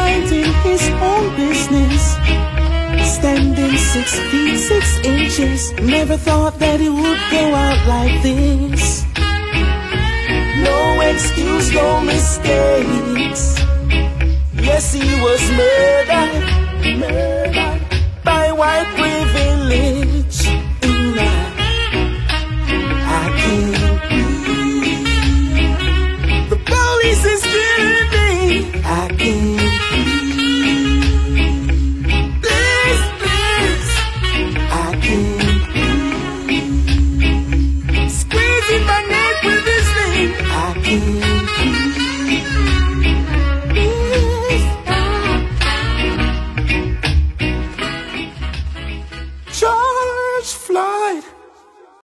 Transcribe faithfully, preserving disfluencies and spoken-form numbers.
minding his own business, standing six feet six inches. Never thought that it would go out like this. No excuse, no mistakes. Yes, he was murdered, murdered by white privilege.